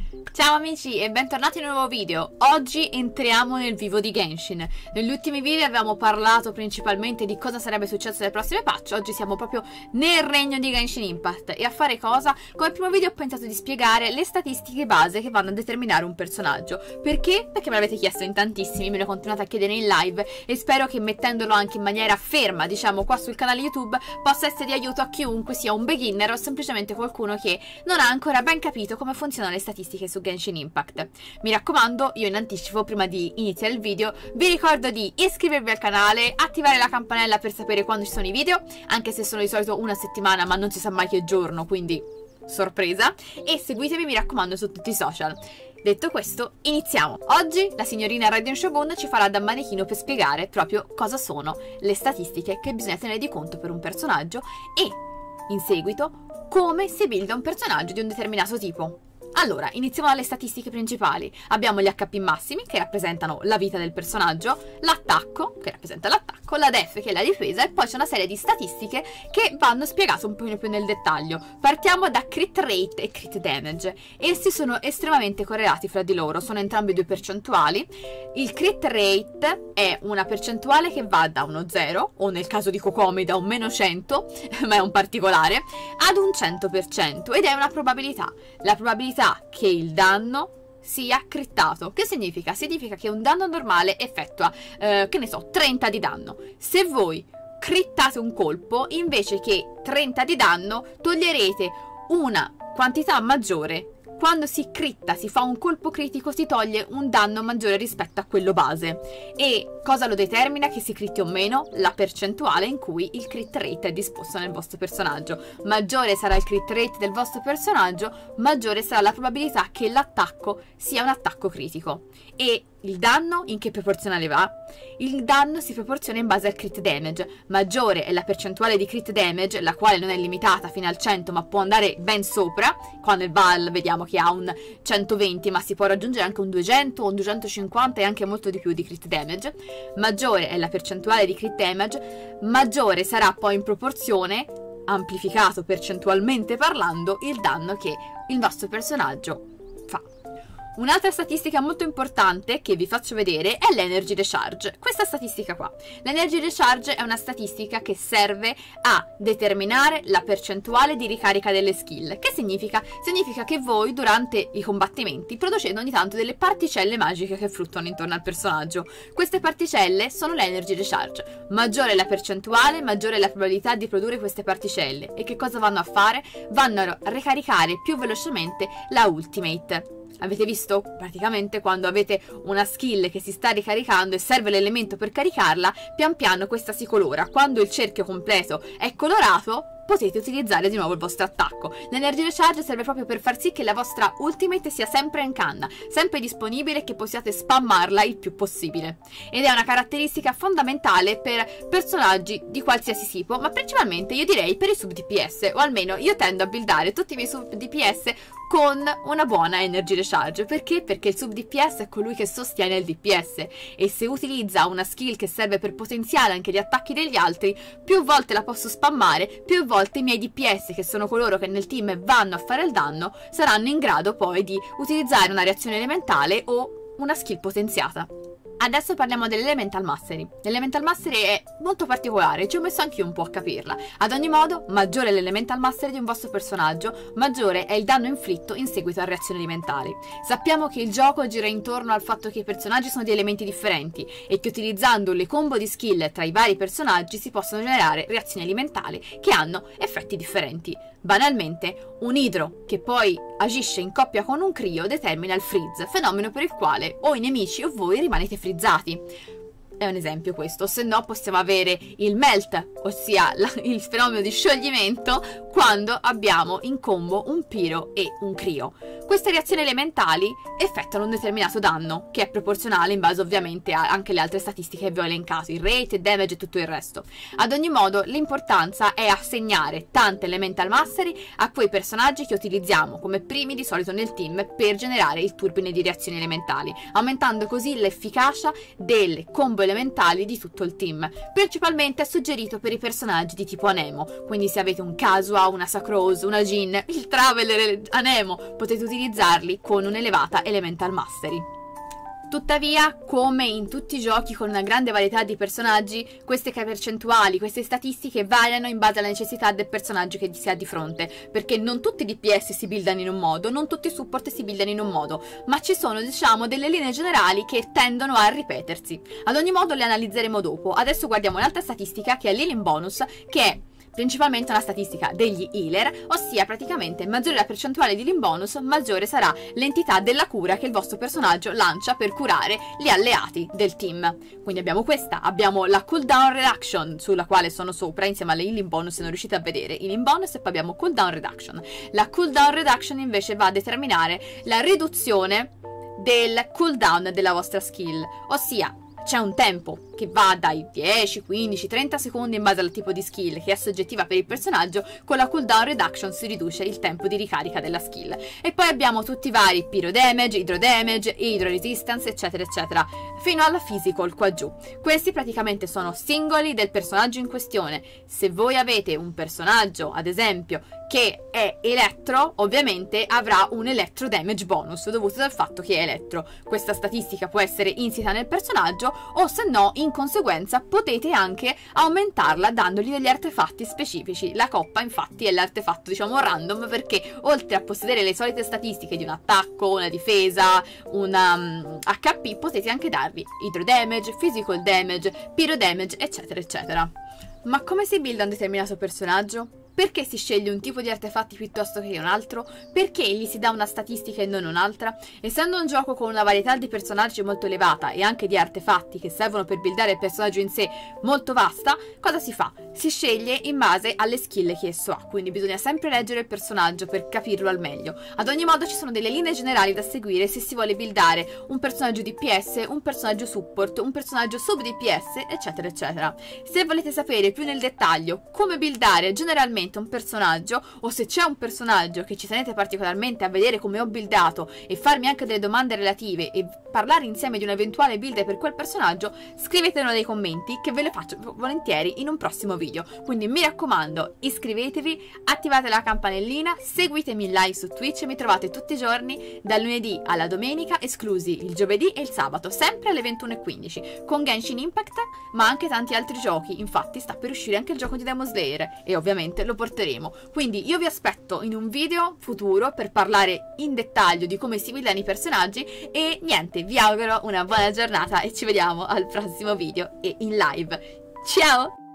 Ciao amici e bentornati in un nuovo video. Oggi entriamo nel vivo di Genshin. Negli ultimi video avevamo parlato principalmente di cosa sarebbe successo nelle prossime patch. Oggi siamo proprio nel regno di Genshin Impact. E a fare cosa? Come primo video ho pensato di spiegare le statistiche base che vanno a determinare un personaggio. Perché? Perché me l'avete chiesto in tantissimi, me lo continuate a chiedere in live e spero che mettendolo anche in maniera ferma, diciamo qua sul canale YouTube, possa essere di aiuto a chiunque sia un beginner o semplicemente qualcuno che non ha ancora ben capito come funzionano le statistiche su Genshin Impact. Mi raccomando, io in anticipo, prima di iniziare il video, vi ricordo di iscrivervi al canale, attivare la campanella per sapere quando ci sono i video, anche se sono di solito una settimana, ma non si sa mai che giorno, quindi sorpresa, e seguitemi, mi raccomando, su tutti i social. Detto questo, iniziamo. Oggi la signorina Raiden Shogun ci farà da manichino per spiegare proprio cosa sono le statistiche che bisogna tenere di conto per un personaggio e, in seguito, come si builda un personaggio di un determinato tipo. Allora, iniziamo dalle statistiche principali. Abbiamo gli HP massimi, che rappresentano la vita del personaggio, l'attacco, che rappresenta l'attacco, la def, che è la difesa, e poi c'è una serie di statistiche che vanno spiegate un po' più nel dettaglio. Partiamo da crit rate e crit damage. Essi sono estremamente correlati fra di loro, sono entrambi due percentuali. Il crit rate è una percentuale che va da uno 0, o nel caso di Kokomi da un meno 100, ma è un particolare, ad un 100%, ed è una probabilità. La probabilità che il danno sia crittato. Che significa? Significa che un danno normale effettua, che ne so, 30 di danno. Se voi crittate un colpo, invece che 30 di danno, toglierete una quantità maggiore. Quando si critta, si fa un colpo critico, si toglie un danno maggiore rispetto a quello base. E cosa lo determina che si critti o meno? La percentuale in cui il crit rate è disposto nel vostro personaggio. Maggiore sarà il crit rate del vostro personaggio, maggiore sarà la probabilità che l'attacco sia un attacco critico. E il danno in che proporzionale va? Il danno si proporziona in base al crit damage. Maggiore è la percentuale di crit damage, la quale non è limitata fino al 100 ma può andare ben sopra. Qua nel Val vediamo che ha un 120, ma si può raggiungere anche un 200, un 250 e anche molto di più di crit damage. Maggiore è la percentuale di crit damage, maggiore sarà poi in proporzione, amplificato percentualmente parlando, il danno che il vostro personaggio fa. Un'altra statistica molto importante che vi faccio vedere è l'Energy Recharge. Questa statistica qua. L'Energy Recharge è una statistica che serve a determinare la percentuale di ricarica delle skill. Che significa? Significa che voi durante i combattimenti producete ogni tanto delle particelle magiche che fruttano intorno al personaggio. Queste particelle sono l'Energy Recharge. Maggiore è la percentuale, maggiore è la probabilità di produrre queste particelle. E che cosa vanno a fare? Vanno a ricaricare più velocemente la Ultimate. Avete visto? Praticamente quando avete una skill che si sta ricaricando e serve l'elemento per caricarla, pian piano questa si colora. Quando il cerchio completo è colorato, potete utilizzare di nuovo il vostro attacco. L'Energy Recharge serve proprio per far sì che la vostra ultimate sia sempre in canna, sempre disponibile e che possiate spammarla il più possibile. Ed è una caratteristica fondamentale per personaggi di qualsiasi tipo, ma principalmente io direi per i sub DPS, o almeno io tendo a buildare tutti i miei sub DPS con una buona Energy Recharge. Perché? Perché il sub DPS è colui che sostiene il DPS e se utilizza una skill che serve per potenziare anche gli attacchi degli altri, più volte la posso spammare, più volte i miei DPS, che sono coloro che nel team vanno a fare il danno, saranno in grado poi di utilizzare una reazione elementale o una skill potenziata. Adesso parliamo dell'Elemental Mastery. L'Elemental Mastery è molto particolare, ci ho messo anche io un po' a capirla. Ad ogni modo, maggiore è l'Elemental Mastery di un vostro personaggio, maggiore è il danno inflitto in seguito a reazioni elementali. Sappiamo che il gioco gira intorno al fatto che i personaggi sono di elementi differenti e che utilizzando le combo di skill tra i vari personaggi si possono generare reazioni elementali che hanno effetti differenti. Banalmente, un idro che poi agisce in coppia con un crio determina il freeze, fenomeno per il quale o i nemici o voi rimanete frizzati. È un esempio questo, se no possiamo avere il melt, ossia il fenomeno di scioglimento, quando abbiamo in combo un Pyro e un Crio. Queste reazioni elementali effettuano un determinato danno, che è proporzionale in base ovviamente a anche le altre statistiche che vi ho elencato, il rate, il damage e tutto il resto. Ad ogni modo, l'importanza è assegnare tante elemental mastery a quei personaggi che utilizziamo come primi di solito nel team per generare il turbine di reazioni elementali, aumentando così l'efficacia delle combo elementali di tutto il team. Principalmente è suggerito per i personaggi di tipo Anemo, quindi se avete un Kazuha, una Sacrose, una Jin, il Traveler Anemo, potete utilizzare utilizzarli con un'elevata Elemental Mastery. Tuttavia, come in tutti i giochi con una grande varietà di personaggi, queste percentuali, queste statistiche variano in base alla necessità del personaggio che si ha di fronte, perché non tutti i DPS si buildano in un modo, non tutti i support si buildano in un modo, ma ci sono, diciamo, delle linee generali che tendono a ripetersi. Ad ogni modo le analizzeremo dopo. Adesso guardiamo un'altra statistica che è l'Healing Bonus, che è principalmente una statistica degli healer, ossia praticamente maggiore la percentuale di healing bonus, maggiore sarà l'entità della cura che il vostro personaggio lancia per curare gli alleati del team. Quindi abbiamo questa, abbiamo la cooldown reduction, sulla quale sono sopra insieme alle healing bonus, se non riuscite a vedere healing bonus, e poi abbiamo cooldown reduction. La cooldown reduction invece va a determinare la riduzione del cooldown della vostra skill, ossia c'è un tempo che va dai 10, 15, 30 secondi in base al tipo di skill che è soggettiva per il personaggio. Con la cooldown reduction si riduce il tempo di ricarica della skill. E poi abbiamo tutti i vari pyro damage, hydro damage, hydro resistance, eccetera eccetera, fino alla physical qua giù. Questi praticamente sono singoli del personaggio in questione. Se voi avete un personaggio, ad esempio, che è elettro, ovviamente avrà un electro damage bonus dovuto dal fatto che è elettro. Questa statistica può essere insita nel personaggio, o se no, in conseguenza, potete anche aumentarla dandogli degli artefatti specifici. La coppa, infatti, è l'artefatto, diciamo, random, perché oltre a possedere le solite statistiche di un attacco, una difesa, una HP, potete anche darvi hydro damage, physical damage, pyro damage, eccetera eccetera. Ma come si builda un determinato personaggio? Perché si sceglie un tipo di artefatti piuttosto che un altro? Perché gli si dà una statistica e non un'altra? Essendo un gioco con una varietà di personaggi molto elevata e anche di artefatti che servono per buildare il personaggio in sé molto vasta, cosa si fa? Si sceglie in base alle skill che esso ha, quindi bisogna sempre leggere il personaggio per capirlo al meglio. Ad ogni modo ci sono delle linee generali da seguire se si vuole buildare un personaggio DPS, un personaggio support, un personaggio sub DPS, eccetera eccetera. Se volete sapere più nel dettaglio come buildare generalmente un personaggio, o se c'è un personaggio che ci tenete particolarmente a vedere come ho buildato e farmi anche delle domande relative e parlare insieme di un eventuale build per quel personaggio, scrivetelo nei commenti che ve le faccio volentieri in un prossimo video. Quindi mi raccomando, iscrivetevi, attivate la campanellina, seguitemi live su Twitch, mi trovate tutti i giorni dal lunedì alla domenica, esclusi il giovedì e il sabato, sempre alle 21:15, con Genshin Impact ma anche tanti altri giochi. Infatti sta per uscire anche il gioco di Demon Slayer e ovviamente lo porteremo. Quindi io vi aspetto in un video futuro per parlare in dettaglio di come si buildano i personaggi e niente, vi auguro una buona giornata e ci vediamo al prossimo video e in live. Ciao!